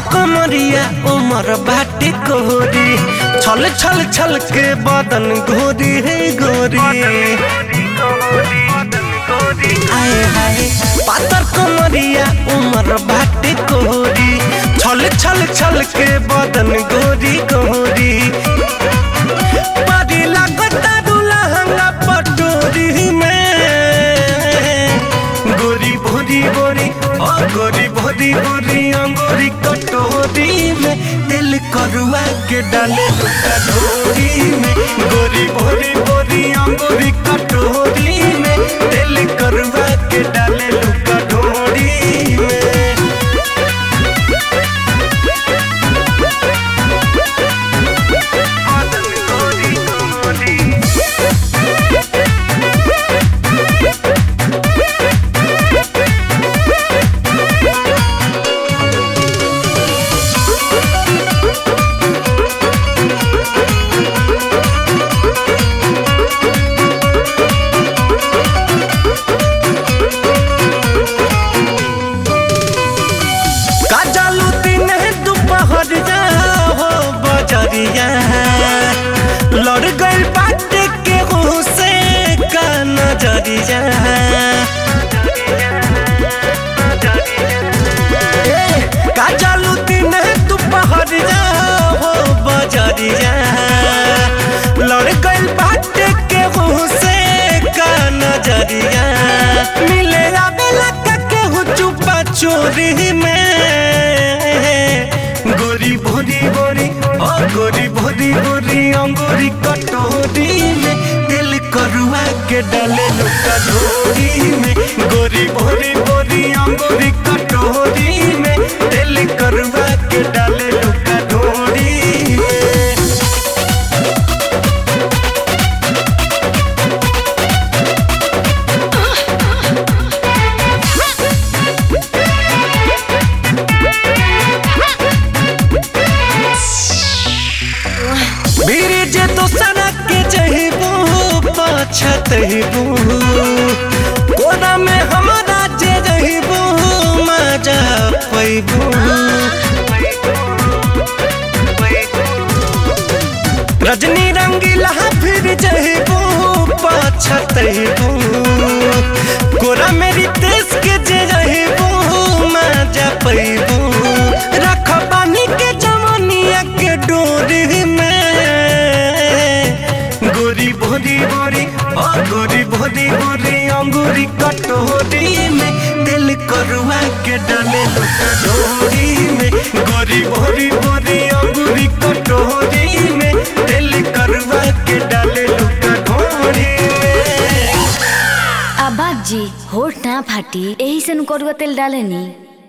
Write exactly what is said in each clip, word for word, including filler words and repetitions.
कमरिया उमर बाटे कोरी छल छल छल के बदन गोरी है गोरी आए हाय पातर कमरिया उमर बाटे कोरी छल छल छल के बदन गोरी गोरी पारी लगता दुल्हंगा पटोरी में गोरी भोरी भोरी ओ गोरी भोरी भोरी अंगूरी कटोरी में दिल करुआ के डाले लुका ढोरी में गोरी भोरी भोरी अंगूरी कटोरी में दिल करुआ के डाले लुका ढोरी में लड़ गई बात के से का नजरिया काजलू दिन दोपहरिया हो बजरिया लड़ गई बात के से का नजरिया मिले बेला के चुपा चोरी में गोरी भोरी भोरी ओ गोरी भोरी भोरी अंगूरी कटोरी में दिल करुआ के डाले लुका ढोरी में गोरी भोरी भोरी अंगूरी कटोरी में दिल करुआ के डाले लुका ढोरी में छतबू कोना में हमारा जे रहीबू मजा पैबू रजनी रंगीला फिर जहीबू पछतबू कोरा मेरी देश के जे रहीबू मजा पैबू रख पानी के जवानिया के डोरी में गोरी भोरी भोरी ओ गोरी भोरी भोरी अंगूरी कटोरी में दिल करुआ के डाले लुका ढोरी में गोरी भोरी भोरी अंगूरी कटोरी में दिल करुआ के डाले लुका ढोरी में। अब्बा जी होठ ना फाटी यही से करुआ तेल डाले नी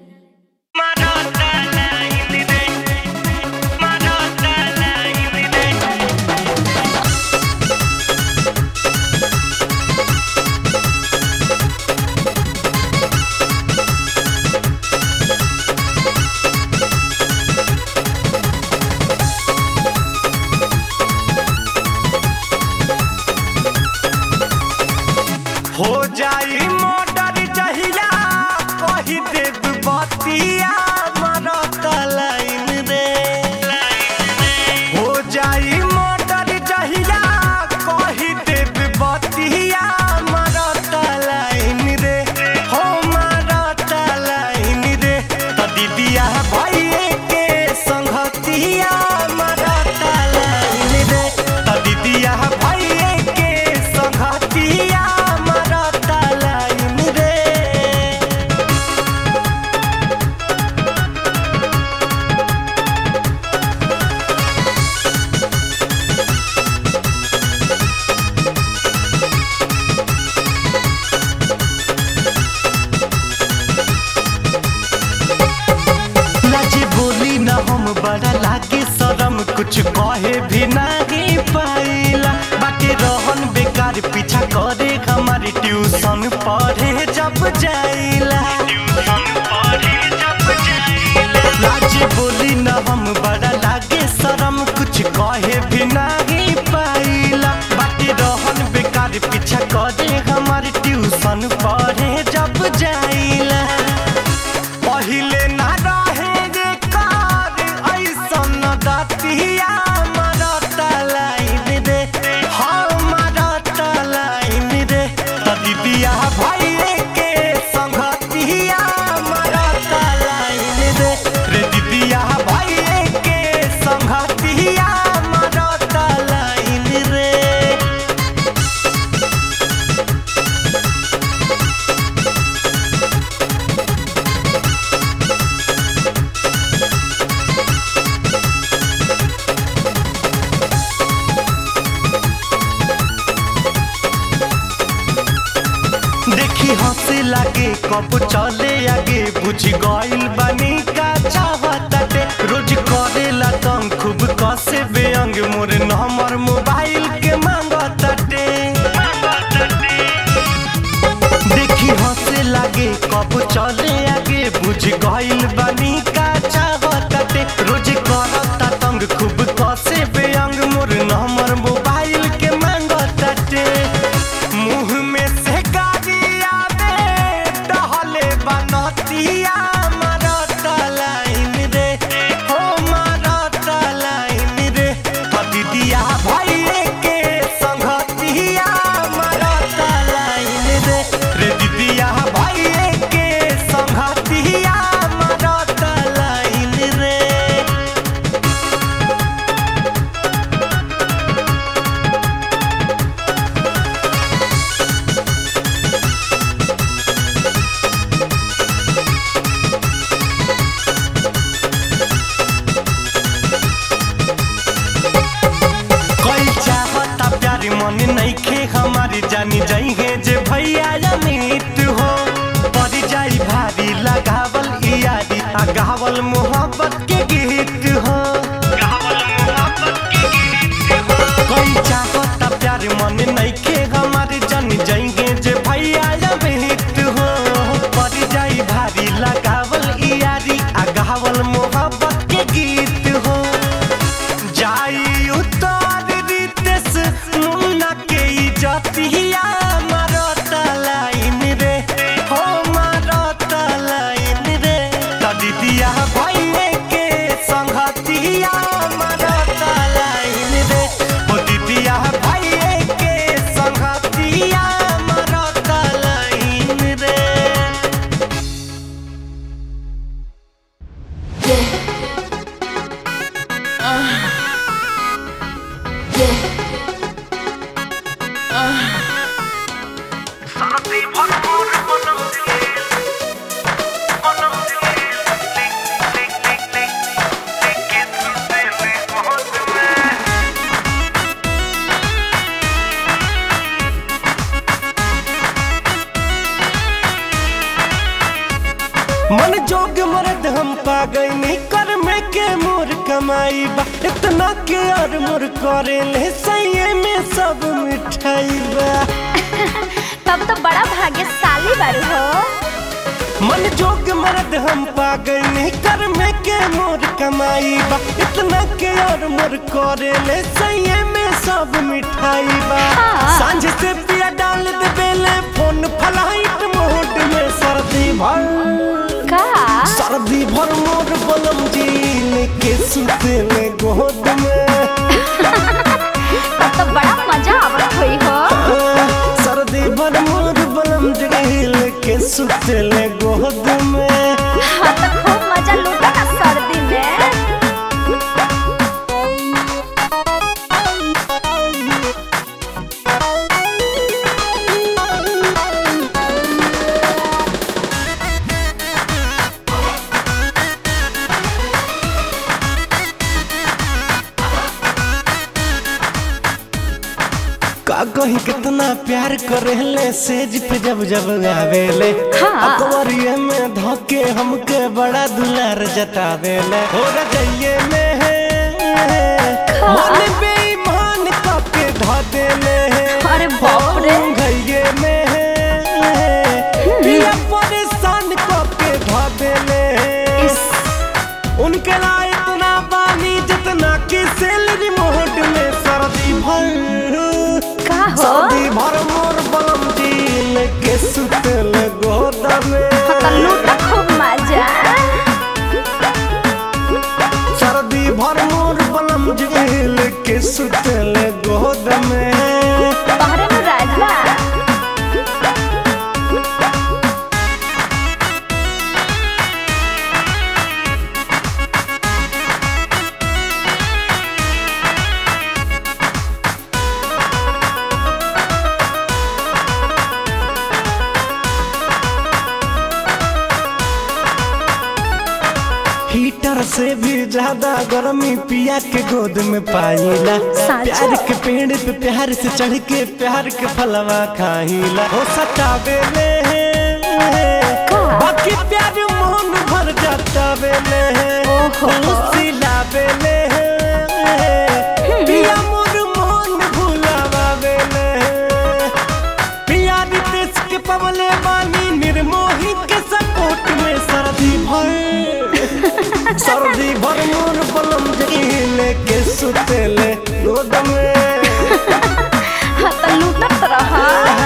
हो जाई मोटर जहिया कही देव बतिया मरत लाइन रे हो जाई मोटर जहिया कही देव बतिया मरत लाइन रे हो मरत लाइन रे त दीदिया भइए के संगतिया मरत लाइन रे त दीदिया भइए के संगतिया बड़ा लागे शरम कुछ कहे भी नहीं पाइला बाकी रहन बेकार पीछा करे हमारी ट्यूशन पढ़े जब जाइला लाज बोली न हम बड़ा लागे शरम कुछ कहे भी नहीं पाइला बाकी रहन बेकार पीछा करे हमारी ट्यूशन पढ़े जब जाइला पहिले ना रहे रे का देखी हंसे लागे कब चले आगे बुझ गइल बानी का चाहताटे रोज करेला तंग खूब कसे बेअंग मोर नंबर मोबाइल के मांगताटे देखी हंसे लागे कब चले आगे बुझ गइल बानी का चाहताटे रोज करता तंग खूब कसे बेअंग मोर नंबर मोबाइल के मांगताटे मुंह में से गाड़ी आवे डहले बनतिया मारता लाइन रे हो मारता लाइन रे दीदिया भाई के संगतिया मारता लाइन रे रे दीदिया भाई के संगतिया मारता लाइन रे मन नहीं खे हमारी जानी जाइए जे भैया अमित हो पड़ जाई भारी लगावल यारी आ गावल मोहब्बत के गीत हो कोई चाहता प्यार मन नहीं खे हमारी जानी जाइए जे भैया अमित हो पड़ जाई भारी लगावल यारी आ गावल मोहब्बत के गीत हो जाई उतर जतिया मारता लाइन रे हो मारता लाइन रे दीदिया भाई के संगतिया मारता लाइन रे ओ दीदिया भाई के संगतिया मारता लाइन रे मन जोग मर्द हम पा गई नहीं कर में के मोर कमाई बा इतना के और मोर करे ले सही में सब मिठाई बा तब तो बड़ा भाग्यशाली बारू हो मन जोग मर्द हम पा गई नहीं कर में के मोर कमाई बा इतना के और मोर करे ले सही में सब मिठाई बा हाँ। सांझ से पिया डाल दे बेले फोन फ्लाइट मोड में सर्दी भर सर्दी भर मोर बलम जील के सुते में गोद में तो बड़ा मजा आवत हुई हो सर्दी भर मोर बलम जील के सुते में गोद में हाँ तो खूब मजा लूटा ना सर्दी में का कहीं कितना प्यार करेले सेज पे जब जब आवेले हाँ। अकबरिये में धोके हमके बड़ा दुलार जतावेले हो रजइये में है मन बेईमान के ढा देले अरे बाप रे घइये में है पिया परेशान के ढा देले उनके लाए इतना पानी जितना कि सैलरी मोहट में सर्दी भर सर्दी भर मोर बलम दिल के सुतल गोद में लूटा खूब मजा सर्दी भर मोर बलम दिल के सुतल गोद में बाहर में राजा हीटर से भी ज्यादा गर्मी पिया के गोद में पाइला। प्यार के पेड़ पे प्यार से चढ़ के प्यार के फलवा खाइला। हो सतावे ले बाकी प्यार मोहन भर जाता बेले सिलावे ले पिया मोर मोहन भुलावा बेले। पिया रितेश के पवले बानी निर्मोही के सपोर्ट में सर्दी भर सर्दी भर मोर बलम जगीले के सुतेले गोद में लूटत रहा।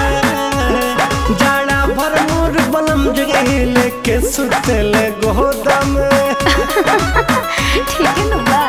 जाड़ा भर मोर बलम जगीले के सुतेले गोद में। ठीक है ना बा।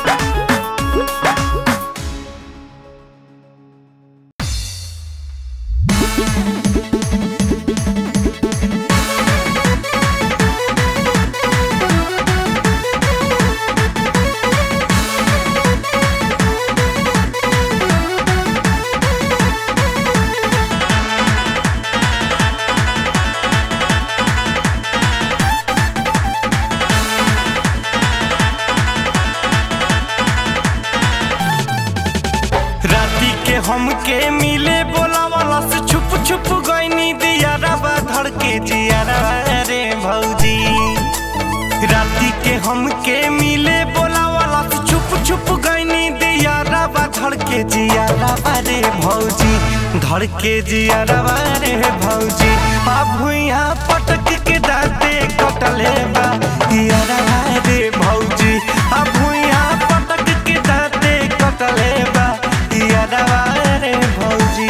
हमके मिले बोला वाला से छुप छुप गईनी दिया रबा धड़ के जिया रे भौजी। राती के हमके मिले बोला वाला से छुप छुप गईनी दिया रबा धड़ के जिया रे भौजी। धड़ के जिया रे भौजी अब भुइया पटक के दाते कटले बा दिया रे भौजी। अब भुइया पटक के दाते कटले बा दिया रे भौजी।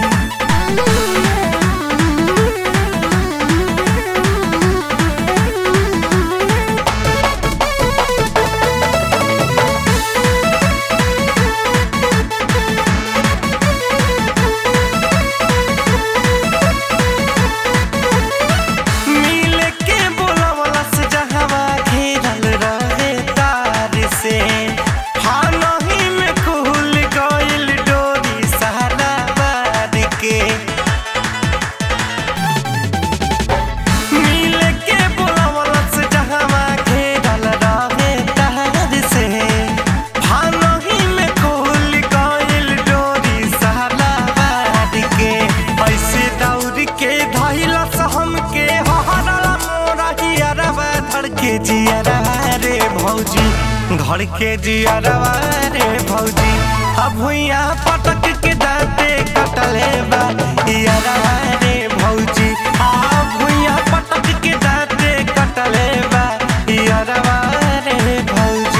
मिले के बोला वाला से जहावा घेरल रहे तार से हाँ नहीं में खुल गइल डोरी सहारा बार के। मिले के बोला वाला से जहावा घेरल रहे तार से हाँ नहीं में खुल गइल डोरी सहारा बार के। ऐसे दौड़ के धइला से हमके हहरला मोरा जियरवा धड़ के जियरा रे भौजी। धड़ के जियरवा रे भौजी अब भुइया पटक के दाते कटले बा जियरवा रे भौजी। अब भुइया पटक के दाते कटले बा जियरवा रे भौजी।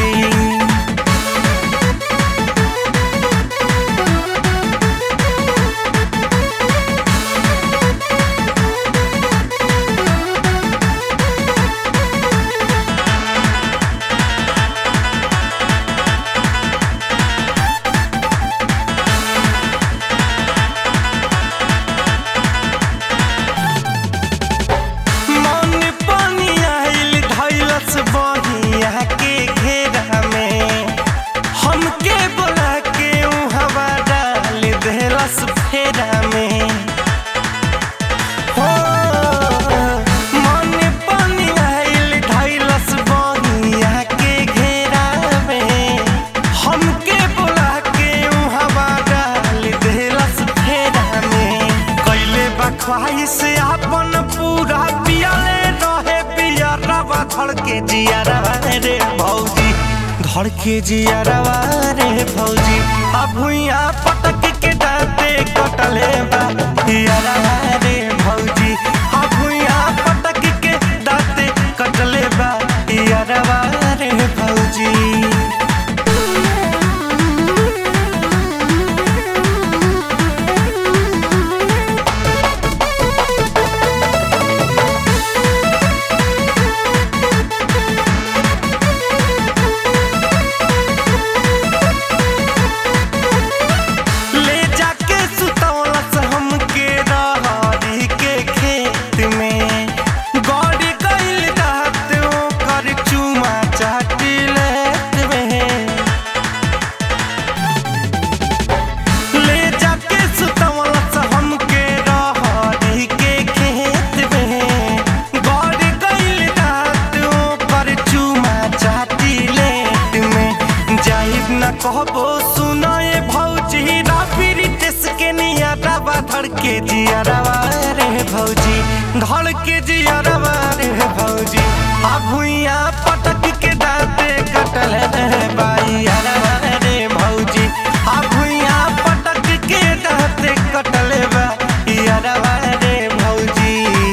मन पानी आइल धइलस बहिया के घेरा में हमके बोला के ऊ हवा डाल देलस फेरा में। हो मन पानी आइल धइलस बहिया के घेरा में हमके बोला के ऊ हवा डाल देलस फेरा में। कैले बा ख्वाहिश अपन पूरा पियाले रहे पिया रवा धड़ के जिया रे भौजी। धड़ के जिया रे भौजी अब भुइया पटक के दाते कटले बा जिया रे भौजी। अब भुइया पटक के दाते कटले बा जिया रे भौजी। ले जाके सुतौलस के जियरवा रे भौजी, धड़ के जियरवा रे भौजी, आ भुइया पटक के दाते कटल रे बाइयरवा रे भौजी, आ भुइया पटक के दाते कटल बाइयरवा रे भौजी।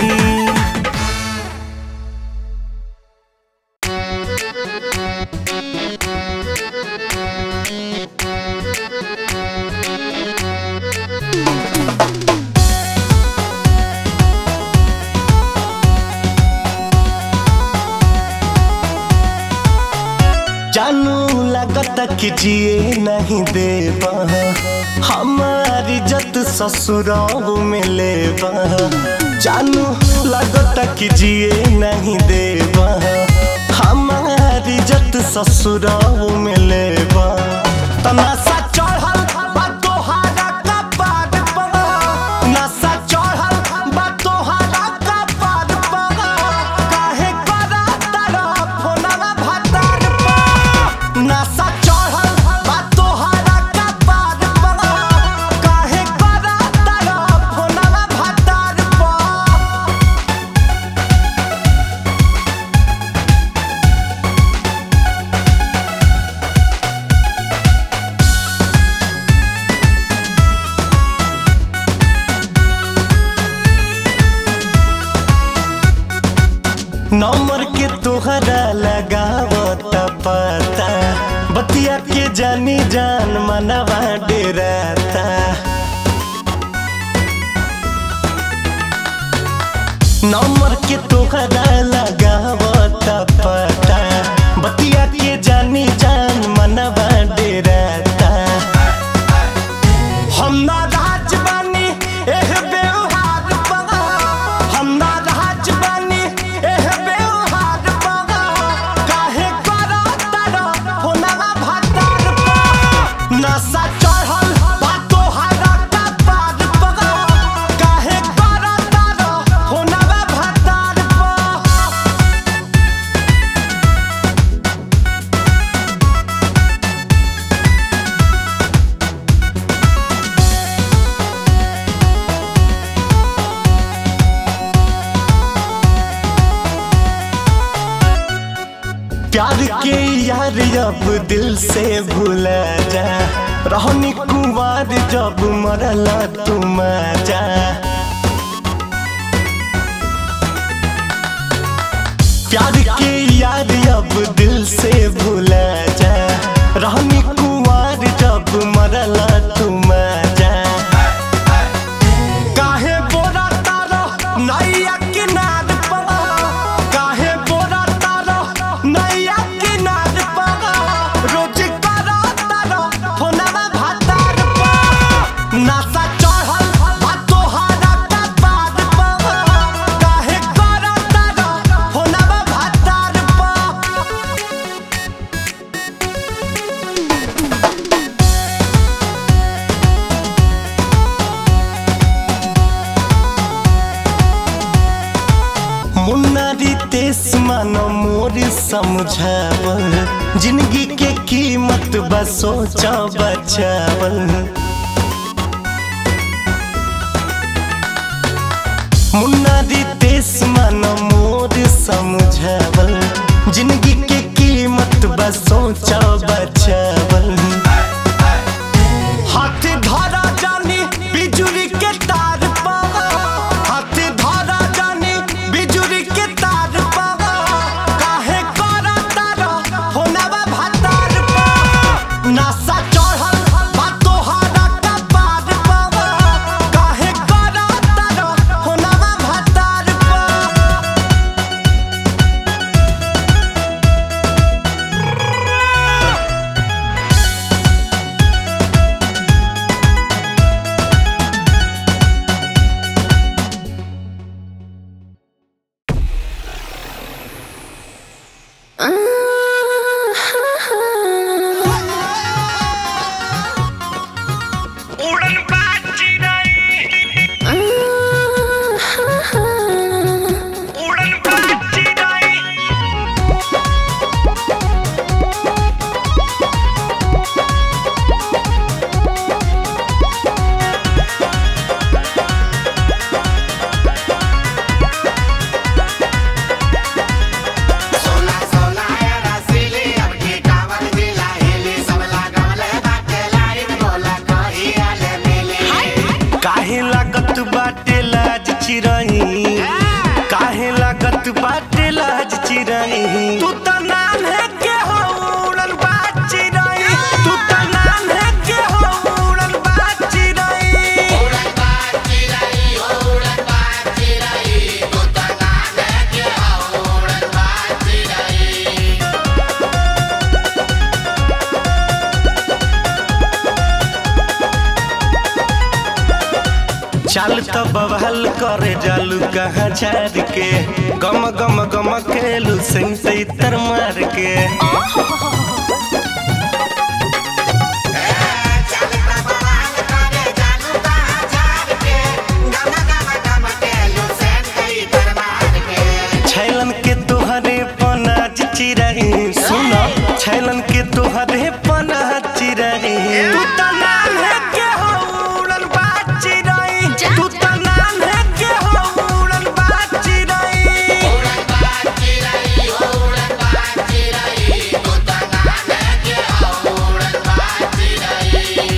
जानू लगता कि जिए नहीं देबा, हमारी इज्जत ससुराल में लेबा। जानू लगता कि जिए नहीं देबा, हमारी इज्जत ससुराल में लेबा। तमाशा चढ़ल बा तोहारा कपार पर, नशा चढ़ल बा तोहारा कपार पर, काहे करा तारा फोनवा भतार पर। नशा चढ़ल बा तोहारा कपार पर, काहे करा तारा फोनवा भतार पर। नंबर के तोहरा लगावत पता, बतिया के जानी जान मनवा डेराता। नंबर के तोहरा लगावत पता, बतिया के जानी जान मनवा डेराता। हम ना राज बानी एह व्यवहार पर, हम ना राज बानी एह व्यवहार पर, काहे करा तारा फोनवा भतार पर। नशा चढ़ल बा तोहारा कपार पर, काहे करा तारा फोनवा भतार पर। प्यार के यार अब दिल से भूला जा, रहनी कुंवार जब मरला तुम जा। प्यार के यार अब दिल से भूला जा, रहनी कुंवार जब मरला तुम जा। काहे बोरा तारो नैया किनार पर, काहे बोरा तारो नैया किनार पर, रोज करा तारो फोनवा भतार पर। नशा चढ़ल बा तोहारा कपार पर, काहे करा तारो फोनवा भतार पर। मुन्नारी तेस मानो मोर समझावल, जिंदगी के कीमत बस सोचा बचावल। मुन्नारी तेस मानो मोर समझावल, जिंदगी के कीमत बस सोचा बचावल। हाथ धरा जानी बिजुली के तार पर, हाथ धरा जानी बिजुली के तार पर, काहे करा तारा फोनवा भतार पर। नशा चढ़ल बा तोहारा कपार पर, काहे करा तारा फोनवा भतार पर। चाल तो बवाल करे जालू कहाँ झाड़ के गम गम गम खेलू सिंह से इतर मार के छैलन के तोहरे पना चिरही सुनो छैलन के तोहरे पना चिरही तू तो नाम है के हो उड़न बात चिरही तू तो नाम है के हो उड़न बात चिरही उड़न बात चिरही उड़न बात चिरही तू तो नाम है के हो उड़न बात चिरही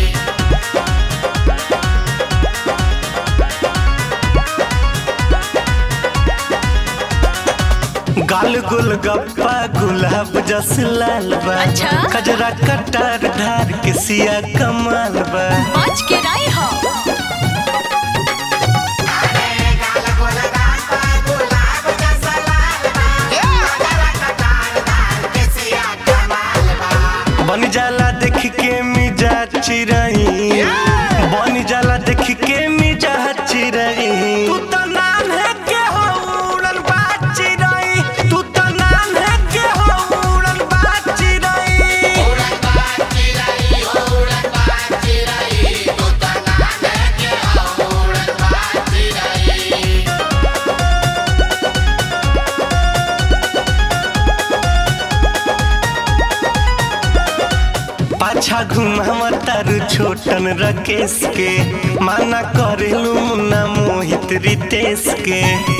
गाल गुल गप्पा गुलाब जस लाल बा अच्छा? कजरा कटार धार के सिया कमाल बा बच के राई हो बन जाला देख के मिजा चिरही बन जाला देख के मिजा चिरही तू तो नाम है के हो उड़न बात चिरही तू तो नाम है के हो उड़न बात चिरही उड़न बात चिरही उड़न बात चिरही तू तो नाम है के हो उड़न बात चिरही पाछा घुमावा तारू छोटन रकेश के माना करेलू मुन्ना मोहित रितेश के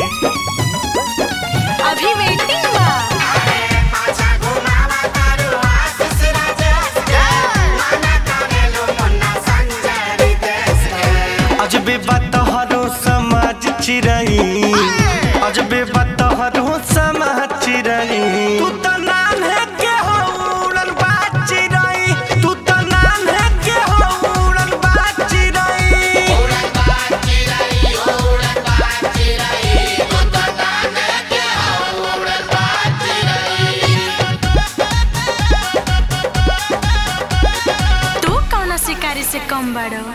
अभी वेटिंग बा पाछा घुमावा तारू आशीष राजेश के माना करेलू मुन्ना संजय रितेश के अजबे बात हरो समाज चिरई अजबे बात हरो समाज चिरई तू तो नाम है के हो उड़न बात चिरई तू तो नाम है के हो उड़न बात चिरई उड़न बात चिरई उड़न बात चिरई तू तो नाम है के हो उड़न बात चिरई तू कौन शिकारी से कम बड़ो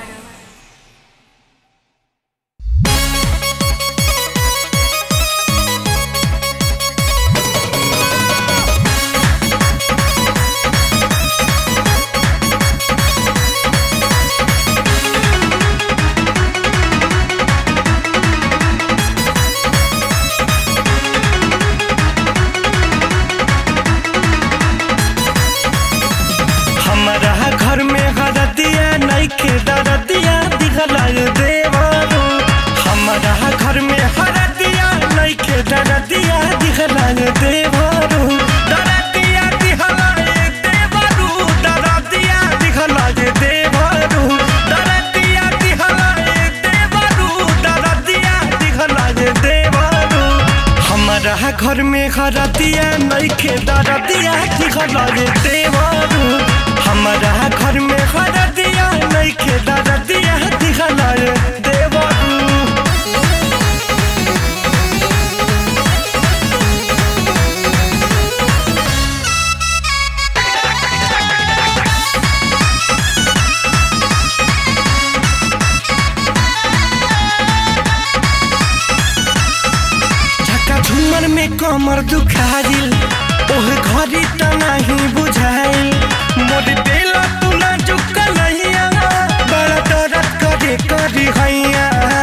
हमारा घर में हरदिया नइखे दरदिया दिखला देवारू हमारा घर में हरदिया नइखे दरदिया दिखला देवारू दरदिया दिखला देवारू दरदिया दिखला देवारू दरदिया दिखला देवारू दरदिया दिखला देवारू हमारा घर में हरदिया नइखे दरदिया दिखला देवारू हमारा घर में हरदिया नइखे दरदिया दिखला देवारू झका झूमर में कमर दुखाइल ओह घड़ी त नहीं बुझाइल मोर दिल तू ना चुकल हैया बड़ा दर्द करे करी हैया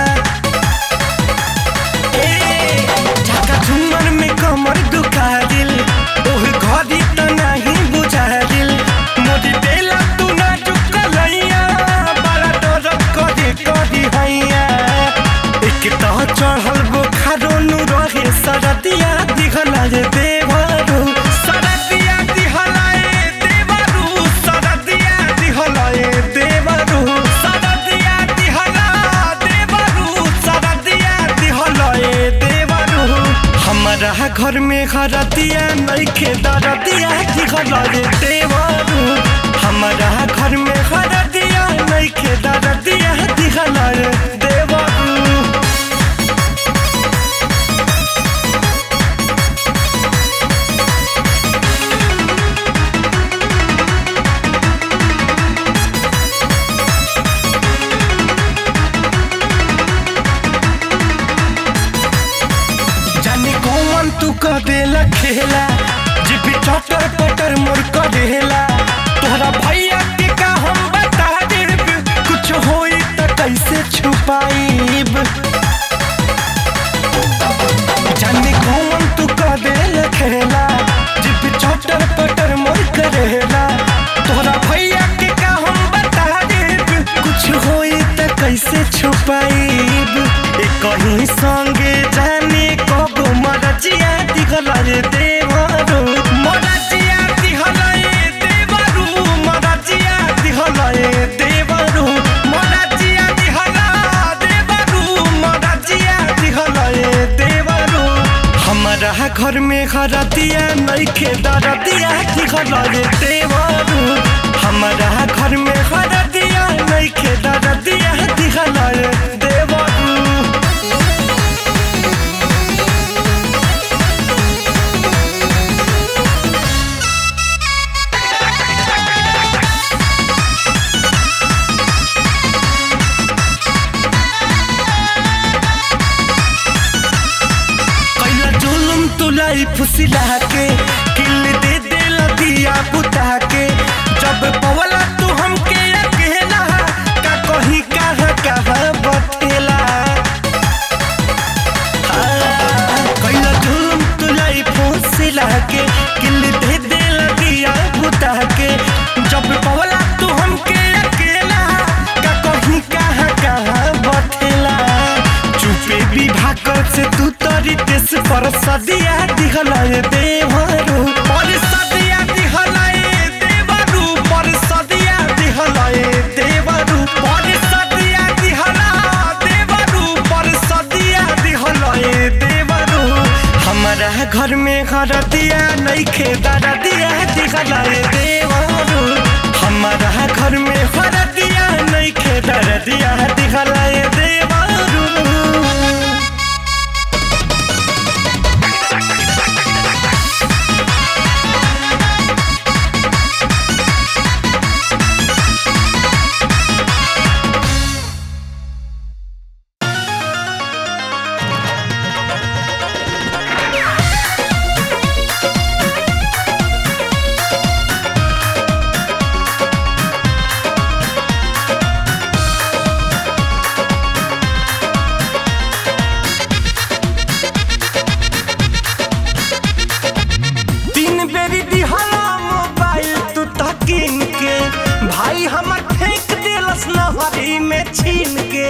झका झूमर में कमर दुखाइल ओह घड़ी त नहीं बुझाइल मोर दिल तू ना चुकल हैया बड़ा दर्द करे करी हैया एक तो चढ़ल बुखारो नु रहे सरदिया दिखला जे देवारू सरदिया दिखला ए देवारू सरदिया दिखला ए देवारू सरदिया दिखला देवारू सरदिया दिखला ए देवारू हमारा घर में हरदिया नइखे दरदिया दिखला ए देवारू हमारा घर में हरदिया नइखे दरदिया दिखला ए देवारू कर देला खेला जी भी चटर पटर मोर कर देला तोहरा भैया के का हम बता देब कुछ होई त कैसे छुपाईब जाने कौन तू कर देला खेला जी भी चटर पटर मोर कर देला तोहरा भैया के का हम बता देब कुछ होई त कैसे छुपाईब ए कहीं संगे जाने कब मरजिया दिखला रे देवरू मरजिया दिखला रे देवरू मरजिया दिखला रे देवरू मरजिया दिखला देवरू मरजिया दिखला रे देवरू हमारा घर में हरदिया नइखे दरदिया दिखला रे देवरू हमारा घर में हरदिया नइखे दरदिया दिखला रे देवरू फुसिला के किल दे देला दिया बुता के जब पवला तू हमके अकेला का कहीं कहाँ कहाँ बतेला कैला जुल्म तुलाई फुसिला के किल दे देला दिया बुता के जब पवला तू हमके अकेला का कहीं कहाँ कहाँ बतेला चुपे भी भाकर से तू तरी देश पर सदिया दिखला रे देवरू पर सदिया दिखला रे देवरू पर सदिया दिखला रे देवरू पर सदिया दिखला देवरू पर सदिया दिखला रे देवरू हमारा घर में हरदिया नइखे दरदिया दिखला रे देवरू हमारा घर में हरदिया नइखे दरदिया दिखला रे देवरू भाई हमर फेंक देलस नहरी में छीन के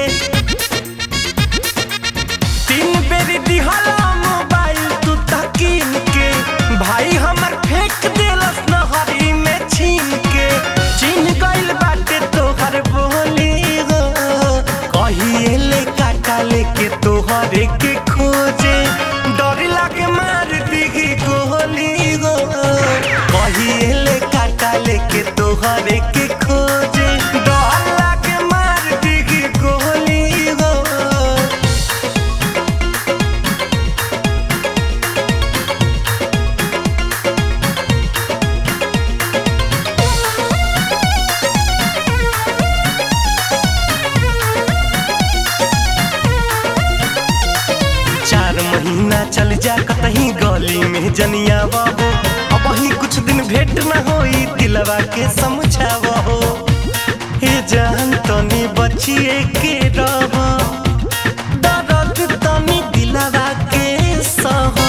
तीन बेरी दिहला मोबाइल तू तकीन के भाई हमर फेंक देलस नहरी में छीन के छीन गइल बाटे तोहर बोली हो कहिए ले काटा लेके तोहरे के खोजे डर लागे मार दिगी गोली हो कहिए ले काटा लेके तोहरे के खोजे डर लागे मार दिगी गोली हो चार महीना चल जा कतहीं गली में जनिया बाबू अब ही कुछ दिन भेंट न होई दिलवा के समझावा हो हे जान तनी बचिए के रहो दर्द तनी दिलवा के सहो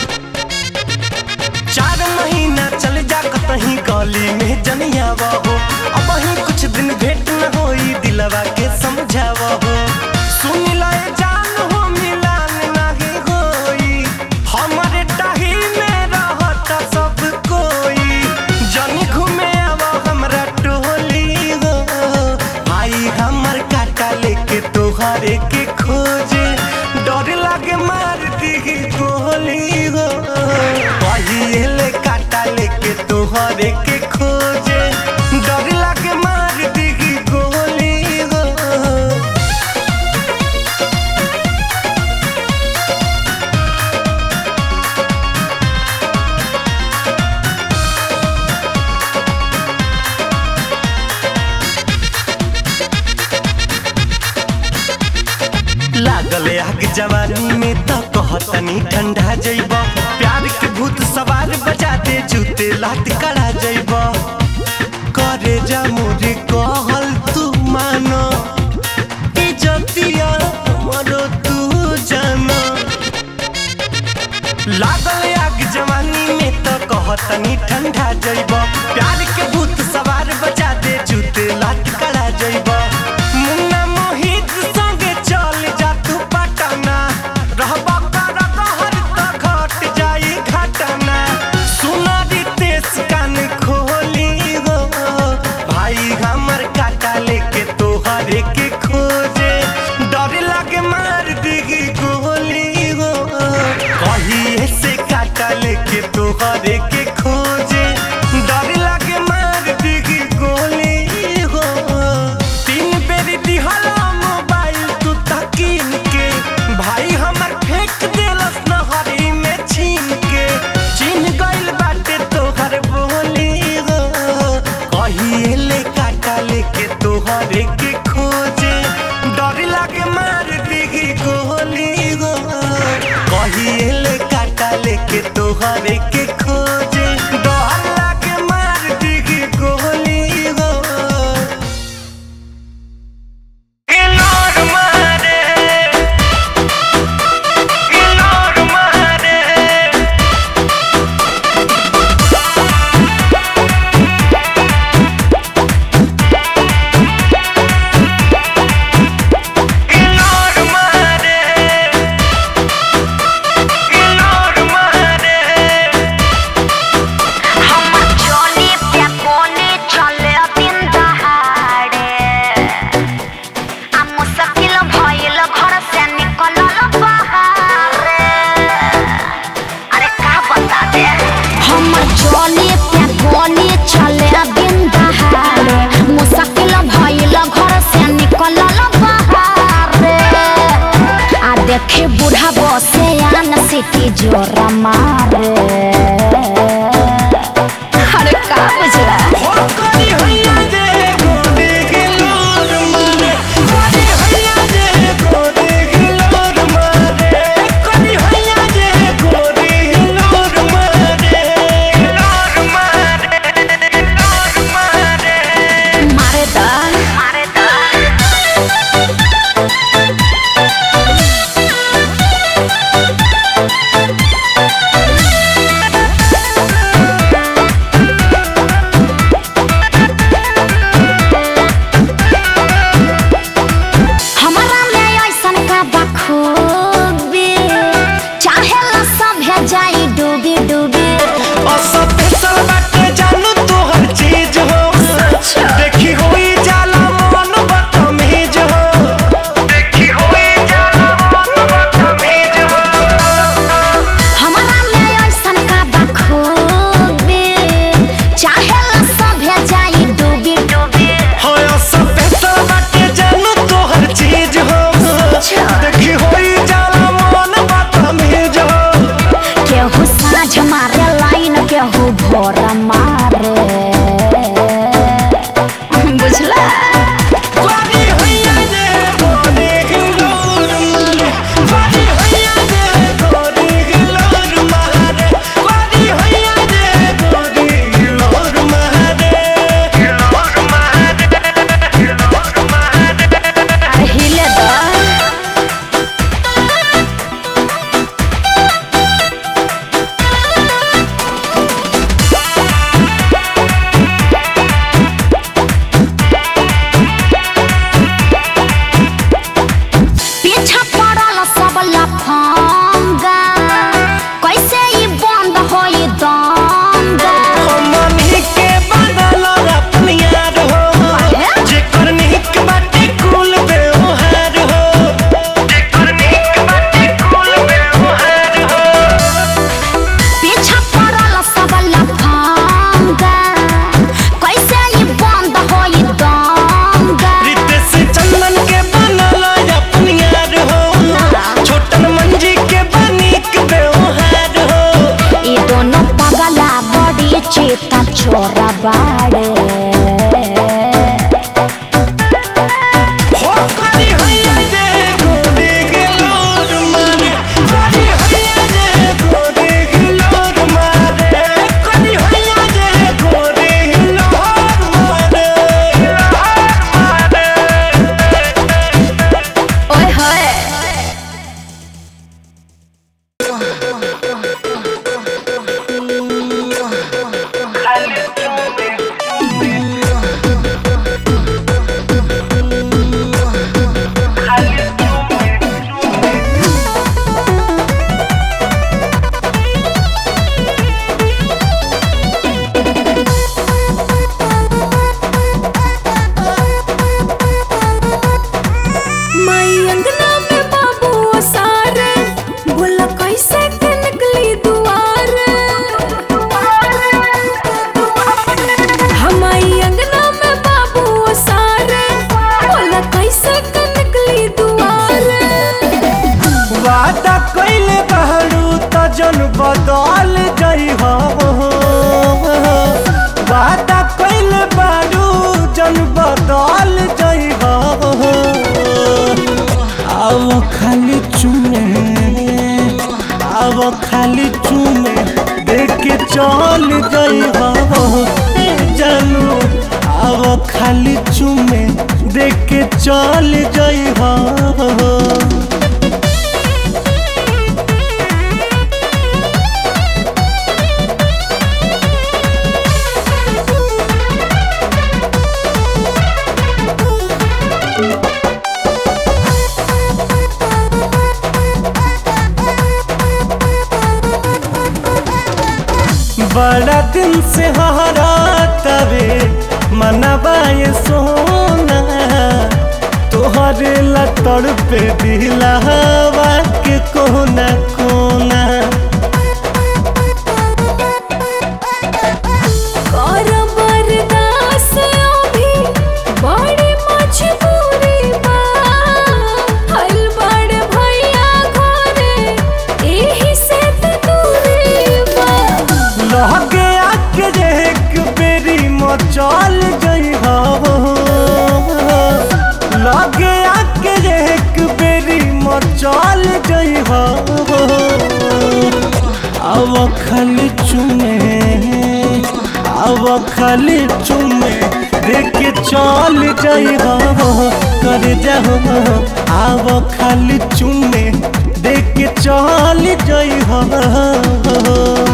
चार महीना चल जा कतहीं गली में जनिया बाबू अब ही कुछ दिन भेंट न होई दिलवा के समझावा हो सुन लाए जान हो मिलान नहीं होई हमारे टाही में रहत सब कोई जनी घूमे आवा हमरा टोली हो भाई हमर काटा लेके तोहरे के खोजे डर लागे मार दी गोली हो भाई ले काटा लेके तोहरे के खोजे डर लागे मार दी गोली हो लागल आग जवानी में तो कहतनी ठंडा जइब प्यार के भूत सवार बजा दे जूते लात कड़ा जइब करे जा मोरे कहल तू मानो इज्जतिया मरो तू जानो लागल आग जवानी में तो कहतनी ठंडा जइब प्यार के भूत सवार बजा दे जूते लात कड़ा जइब मुन्ना मोहित संगे चल जा तू पटना रहबा कर कहर त घट जाई घटना सुना रितेश कान खोली हो भाई हमर काटा लेके तोहरे के खोजे डर लागे मार देगी गोली हो कहीं से काटा लेके तोहरे के खोजे डर लागे मार देगी गोली हो तीन बेरी दिहला मोबाइल तू तकीन के भाई हमर फेंक देलस नहरी में छीन के चिन गइल बाटे तोहर बोली हो कहीं ले काटा लेके तोहरे के खोजे डर लागे मार देगी गोली हो कहीं ले काटा लेके तोहरे के खोजे डर लागे मार देगी गोली हो इलोर मारे इलोर मारे इलोर मारे इलोर मारे हमर जोली पे कोनी चले दिन दहाड़े आ मुश्किल भइल घर से निकलल बाहरे अरे का बता दे हमर जोली पे कोनी चले दिन दहाड़े मुश्किल भइल घर से निकलल बाहरे आ देखे बूढ़ा बसे आन सिटी जोरा मारे अरे का बुझला हो करी हैया दे गोरे गिलोर मारे करी हैया दे गोरे गिलोर मारे करी हैया दे गोरे गिलोर मारे गिलोर मारे गिलोर मारे मारे दा मारे दा हमारा में ऐसन का बखूबी चाहेला सभे जाई डूबी डूबी स्पेशल बाटे जानू तोहर चीज हो देखी होई जाला मन बदतमीज हो देखी होई जाला मन बदतमीज हो हमारा में ऐसन का बखूबी चाहेला सभे जाई डूबी डूबी हो स्पेशल बाटे जानू तोहर चीज हो देखी होई जाला मन बदतमीज हो केहू साँझ मारे लाइन केहू भोर मारे बुझला वारी हैया दे गोरे गिलोर मारे वारी हैया दे गोरे गिलोर मारे वारी हैया दे गोरे गिलोर मारे गिलोर मारे गिलोर मारे अरे हिले दा पीछा पड़ल सब लफंगा कैसे ई बंद होई दंगा हमनी के बदल अपन यार हो जेकर निक बाटे कुल व्यवहार हो जेकर निक बाटे कुल व्यवहार हो पीछा पड़ल सब लफंगा कैसे ई बंद होई दंगा रितेश चंदन के बनल अपन यार हो छोटन मंज वादा कइले बहरू त जन बदल जाइ हो वादा कइले बहरू जन बदल जाइ हो आओ खाली चुमे आओ खाली चुमे देख के चल जाइ हो जानू आओ खाली चुमे देख के चल जाइ हो बड़ा दिन से हरा तवे मनवा ये सोना तोहरे लतड़ पे दिलावा के कोना कोना चल जाइ हो लगे आके एक बेरी मचल जाइ हो अब खाली चुमे अब खाली चुमे देख के चल जाइ हो कर जाओ अब खाली चुमे देख के चल जाइ हो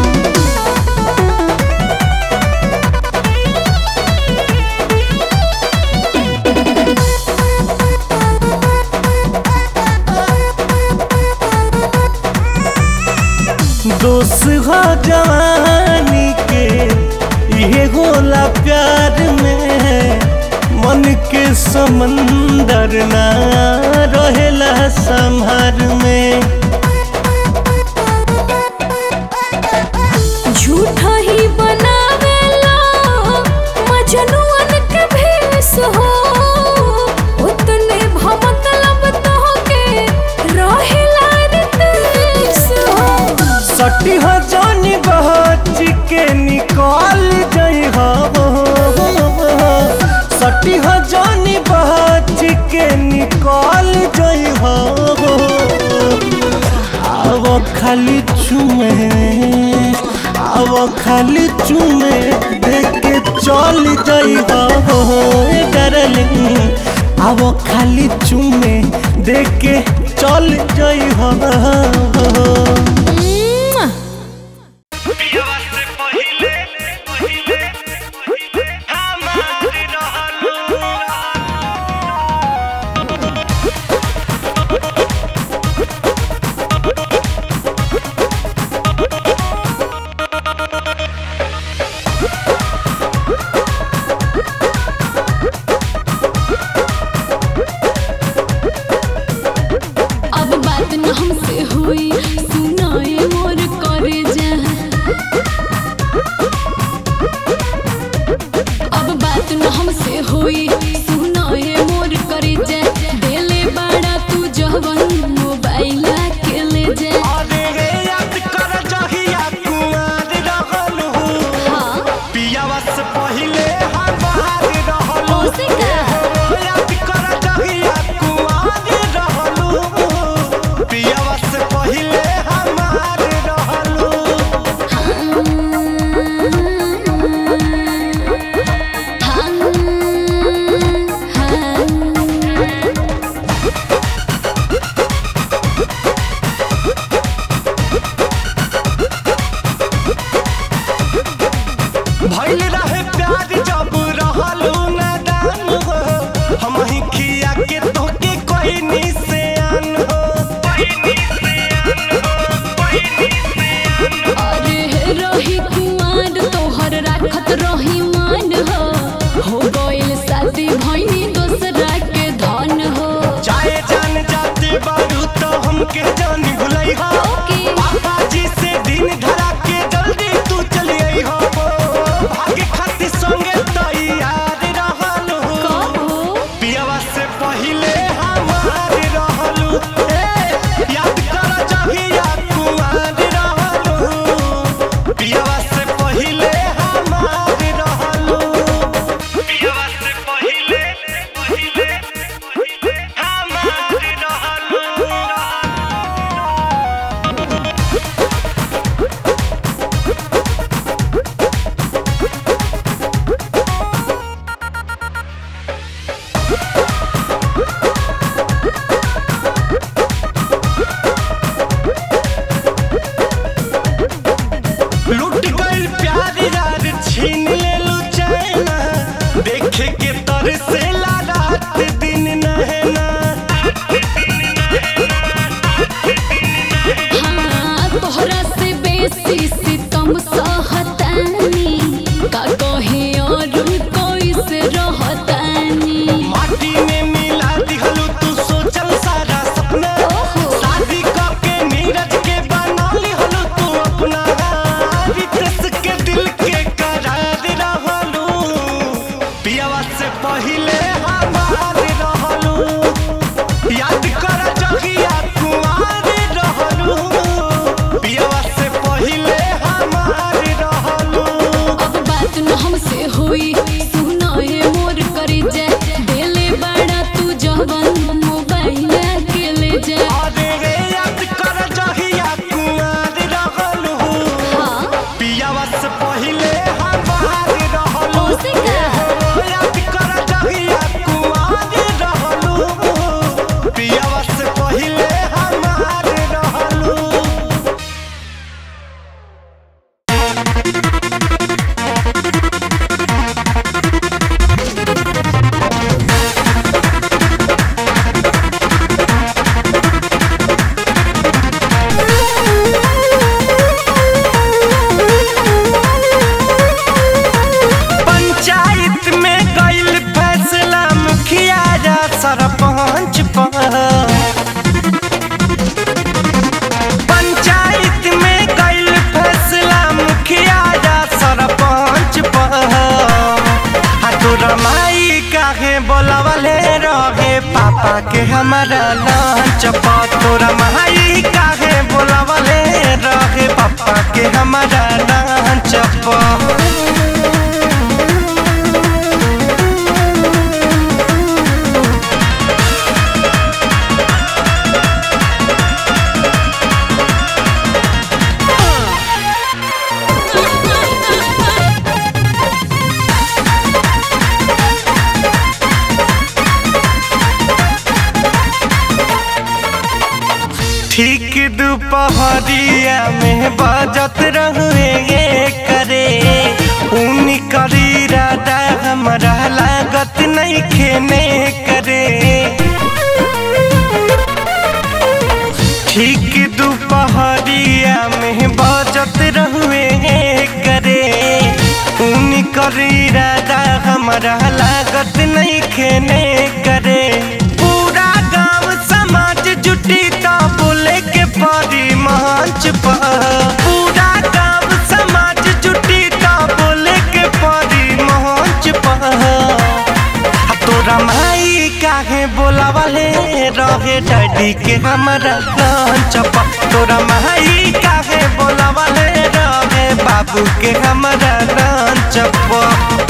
दोस्त हो जवानी के ये होला प्यार में मन के समंदर ना रहेला संहार में झूठा ही बनावेला मजनुअन के भेस हो उतने भमतलब तो के रहेला रितेश हो सटी हो जानी बहच के निकाल जाइ हो सटी हो जानी बहच के निकाल जाइ हो आओ खाली चुमे आओ खाली चुमे देख के चल जाइ हो डार्लिंग आओ खाली चुमे देख के चल जाइ हो अब बात न हमसे हो के हमारा लंच पर तोरा माई काहे बोलावले रहे पापा के हमारा लंच पर। ठीक दोपहरिया में बजत रहुए करे उन करी राधा हमारा लागत नहीं खेने करे। ठीक दोपहरिया में बजत रहुए करे उन करी राधा हमारा लागत नहीं खेने करे। पूरा गांव समाज जुटी तो बोले के परी मंच पर पूरा गांव समाज जुटी तो बोले के परी मंच पर। तोरा माई काहे बोलावले रहे डैडी के हमारा लंच पर तोरा माई काहे बोलावले रहे बाबू के हमारा लंच पर।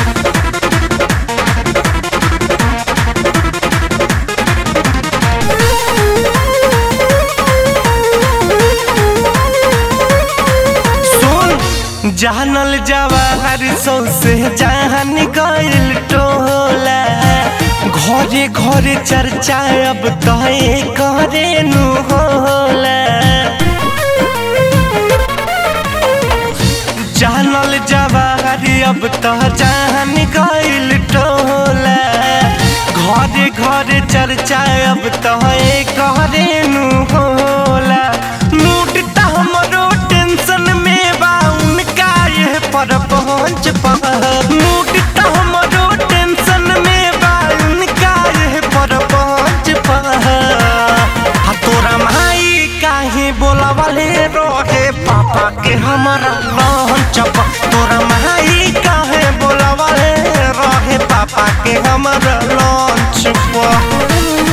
जानल जवाहर सौसे जहान गइल टोला घरे घरे चर्चा अब तय करे नु होला। जानल जवाहर अब तो जहान गइल टोला घरे घरे चर्चा अब तय करे नु होला। मूड त हमरो टेंशन में बा पर पहुँच मूड त हमरो टेंशन में बा उनका ये पर पहुँच तोरा माई काहे बोलावले रहे पापा के हमारा लंच पर तोरा माई काहे बोलावले रहे पापा के हमारा लंच पर।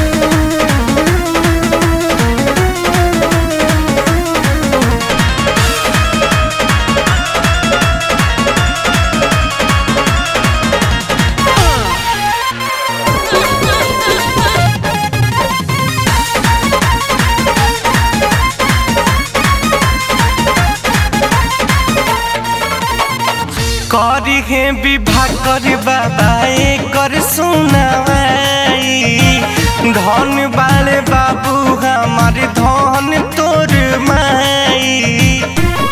करी है विवाह कर बाबा कर सुनाई धन वाले बाबू हमारे धन तोर माई।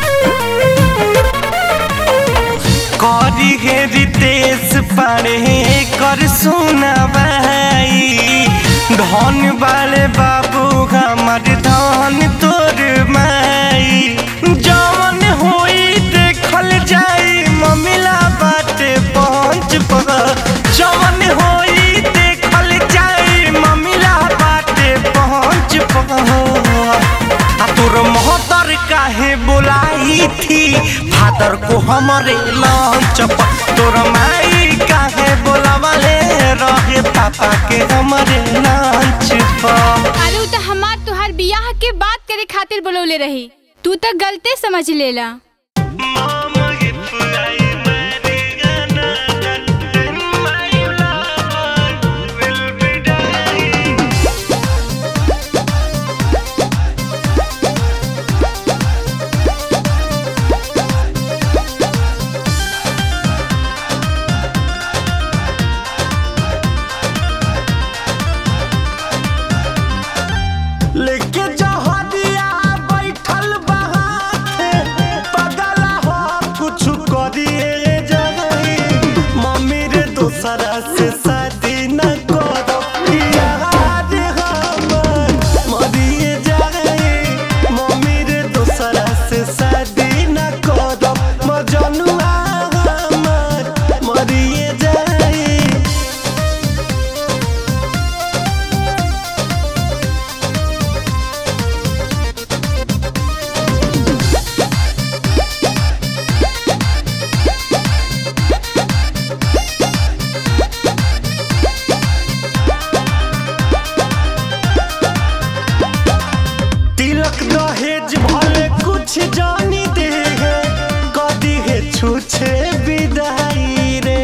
करी है रितेश पारे कर सुनाई धन वाले बाबू हमारे धन तोर माई। जवन होई देखल जाई ममिला बाटे पहुँच जवन होई देखल जाई ममिला बाटे पहुँच तोर मोहतर काहे बोलाई थी फादर को हमारे लंच पर तोर माई काहे बोलावले रहे पापा के हमारे लंच पर। अरे तो हमार तुहार बियाह के बात करे खातिर बोलौले रही तू तो गलते समझ लेला। लेके जहरिया बैठल बहाते तिलक दहेज भले कुछ जानी दे है कदी है छूछे विदाई रे।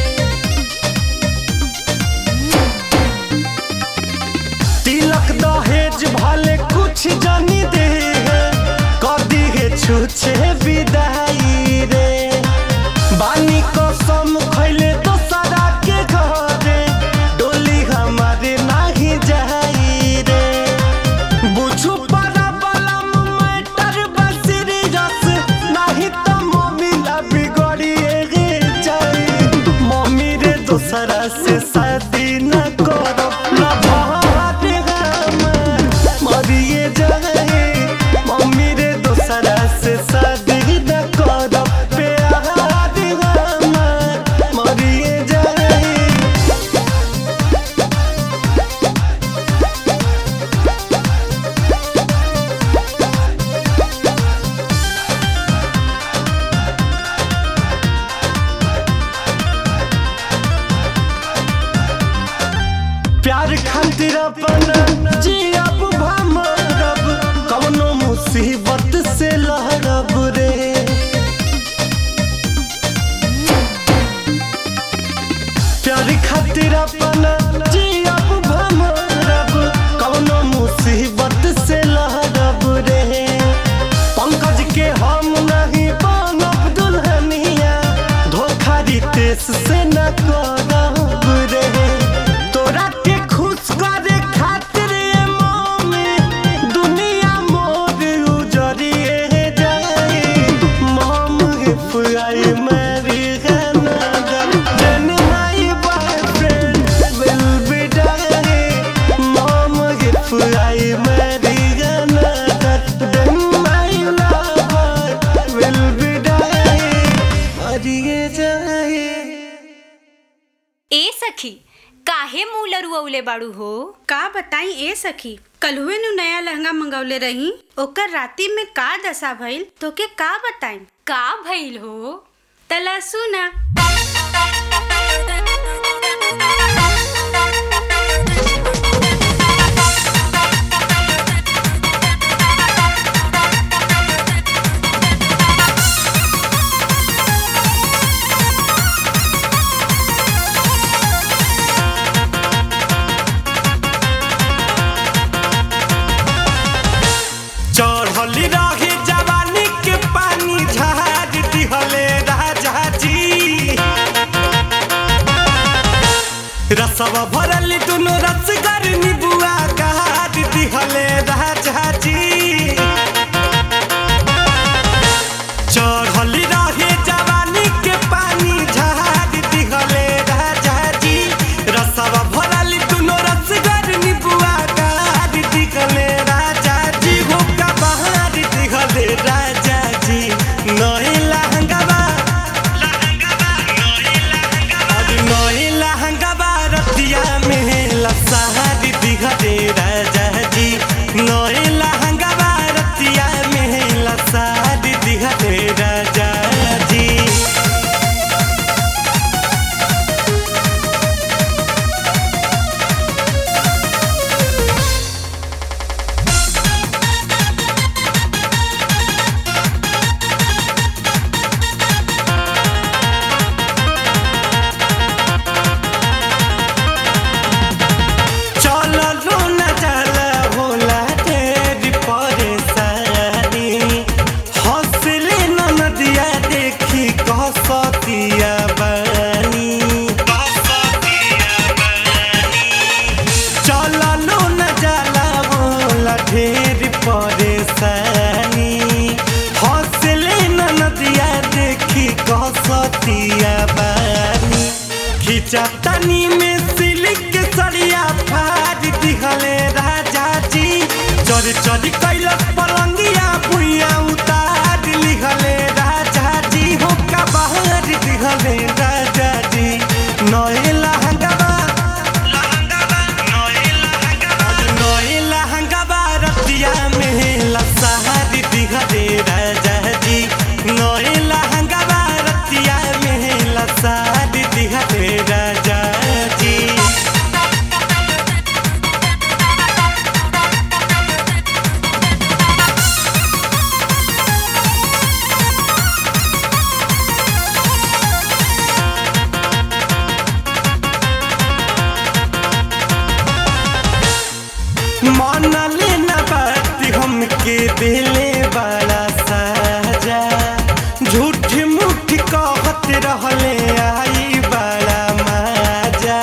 तिलक दहेज भले कुछ जानी दे है कदी है छूछे विदाई रे। बानी कसम खैले तो सदा के घरे डोली हमारे नहीं जाई रे। बुझू पड़ा बलम मैटर बसरी जस नहीं तो मम्मी ला बिगड़ी गे जाई। मम्मी रे दूसरा से शादी न करो ना भात हमर मरिए जाए। मम्मी रे दूसरा से शादी न करो प्यार हमर मरिए जाए। प्यार खातिर अपना जियब भमरब कवनो मुसीबत से लहरब रे। प्यार खातिर अपना जियब भमरब कवनो मुसीबत से लहरब रे। पंकज के हम नहीं बनब दुल्हनिया धोखा रितेश से न करब रे। तोरा के खुश करे खातिर ए मम्मी दुनिया मोर उजरिए जाए। Mum if I marry another then my boyfriend will be dying. Mom if I marry another then my lover will be dying. मरिए जाए। ए सखी काहे मुँह लरुअले बाड़ू हो? का बताई ए सखी, कलहुए नु नया लहंगा मंगवले रही ओकर राती में का दशा भइल तोके का बताई। का भइल हो? तला सुना। चढ़ली रही जवानी के पानी झाड़ दिहले राजा जी। रसवा भरली दुनो रसगर नीबुआ गाड़ दिहले राजा जी। चढ़ली रही जवानी के पानी झाड़ दिहले राजा जी। रसवा भरली दुनो रसगर नीबुआ गाड़ दिहले राजा जी। हो का बाहर दिहले राजा जी। नई लहंगावा नई लहंगावा रतिया में लसहारी दिहले राजा जी। नई लहंगावा रतिया में लसहारी दिहले राजा जी। चललो न जाला होला तेरी परेशानी। हंसले न नदिया देखी कसतिया बानी। चललो न जाला होला ढेर परेशानी। हंसले न नदिया देखी कसतिया बानी। खिंचा तनी में सिल्क सड़िया फाड़ दिहले राजा जी। चोरी चोरी कैलक पलंगिया भुइया उतार लिहले राजा जी। हो का बाहर दिहले राजा जी। नए लहंगावा नए लहंगावा रतिया में लसहारी दिहले राजा जी। नए लहंगावा रतिया में लसहारी दिहले राजा जी। दिले बड़ा साजा झूठ मूठ कहत रहले आई बड़ा मजा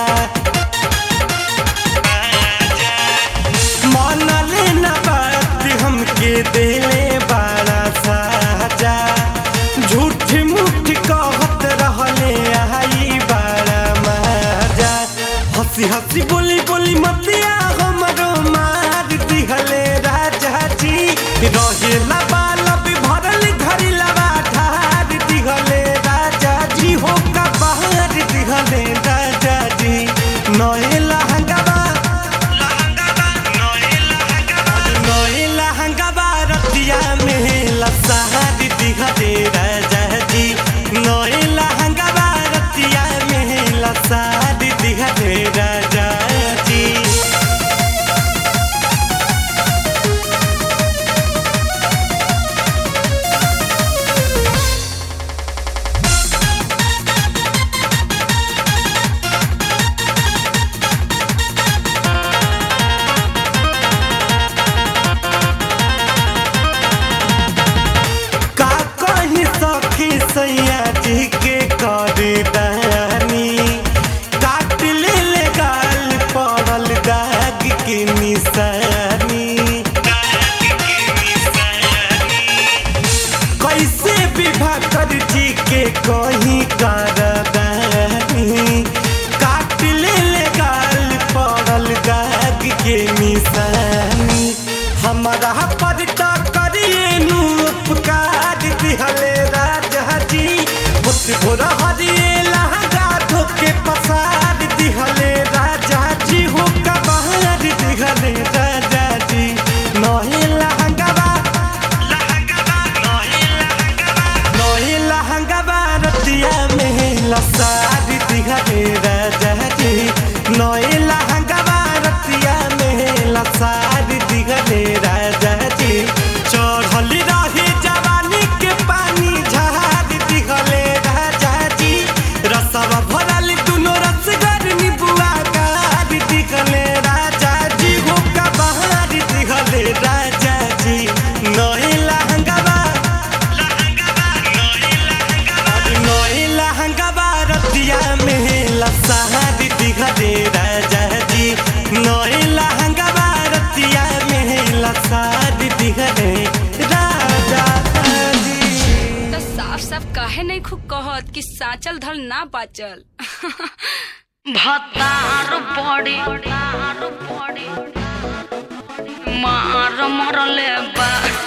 मन लेना बात हमके दिले बड़ा साजा झूठ मूठ कहत रहले आई बड़ा मजा हंसी हंसी बोली बोली मतिया हमरो मार दिहले राजा जी रहेला बाला भी भरल घरी लवा ठार दिहले राजा जी हो का बाहर दिहले राजा जी नए लहंगावा नए लहंगावा रतिया में लसहार दिहले राजा जी नए लहंगावा रतिया में लसहार दिहले राजा जी सैया जी के करे दानी काट ले ले गाल पड़ल दाग के निशानी कैसे विवाह कर जी के कहीं कर दानी काट ले ले गाल पड़ल दाग के निशानी हमारा पर करिए नु उपकार दिहले राजा जी भोरा हरिए लहंगा धोके पसार दिहले राजा जी हो का बाहर दिहले राजा जी नहे लहंगावा नहे लहंगावा रतिया में लसार दिहले राजा जी नहे लहंगावा रतिया में लसार दिहले राजा जी चढ़ल रही जवानी के पानी झाड़ दिहले राजा जी रसवा भरल दुनो रसगर निबुआ गाड़ दिहले राजा जी हो का बाहर दिहले राजा जी नए लहंगावा नए लहंगावा रतिया में लसहार दिहले राजा जी नए लहंगावा रतिया में लसहार दिहले राजा जी तो साफ साफ काहे नहीं खूब कहत कि साचल धल ना बाचल भतार पड़ी मार मरले बा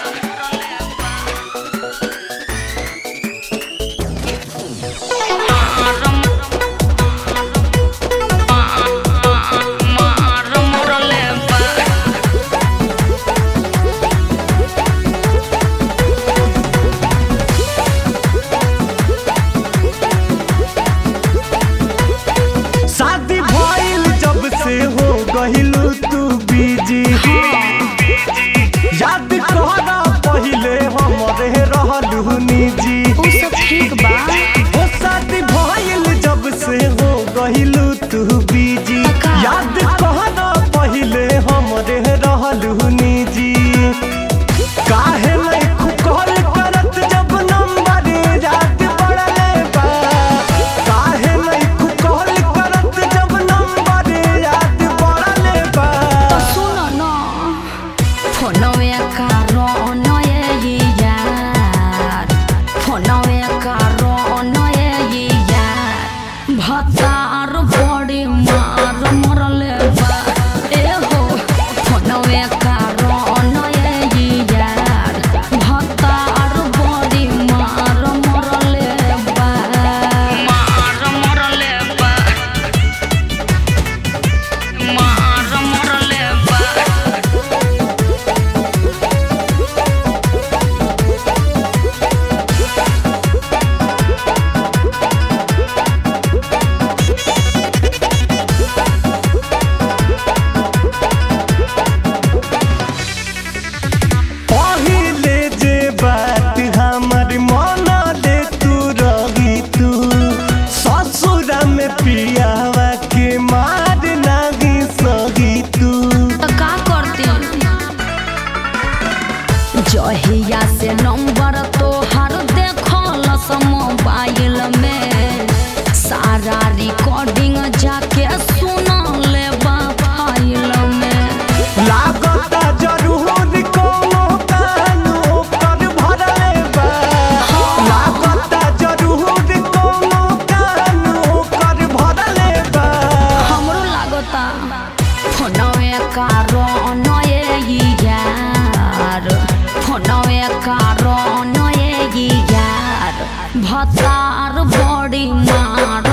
शादी भइल जब से हो गहिलू तू बीजी याद कहना पहिले हमरे रहलू निजी उ सब ठीक बा ओ शादी भइल जब से हो गहिलू तू बीजी याद कहना पहिले हमरे रहलू निजी काहे नहीं कॉल करत जब नंबर याद पड़ले बा काहे नहीं कॉल करत जब नंबर याद पड़ले बा तो सुनो ना फोनवे कारो नये यार फोनवे कारो नये यार भतार बड़ी मार मरले बा ए हो फोनवे कारो नये यार भतार बड़ी मार मरले बा मार मरले बा मार मरले बा जहिया से नंबर तो हर देखल मोबाइल में सारा रिकॉर्डिंग जाके सुना ले फाइल में लागता जरूर कोनो कानो कर भरले बा लागता जरूर कोनो कानो कर भरले बा हमरो लागता फोनवे कारण ये यार फोनवे कारण ये यार भतार बड़ी मार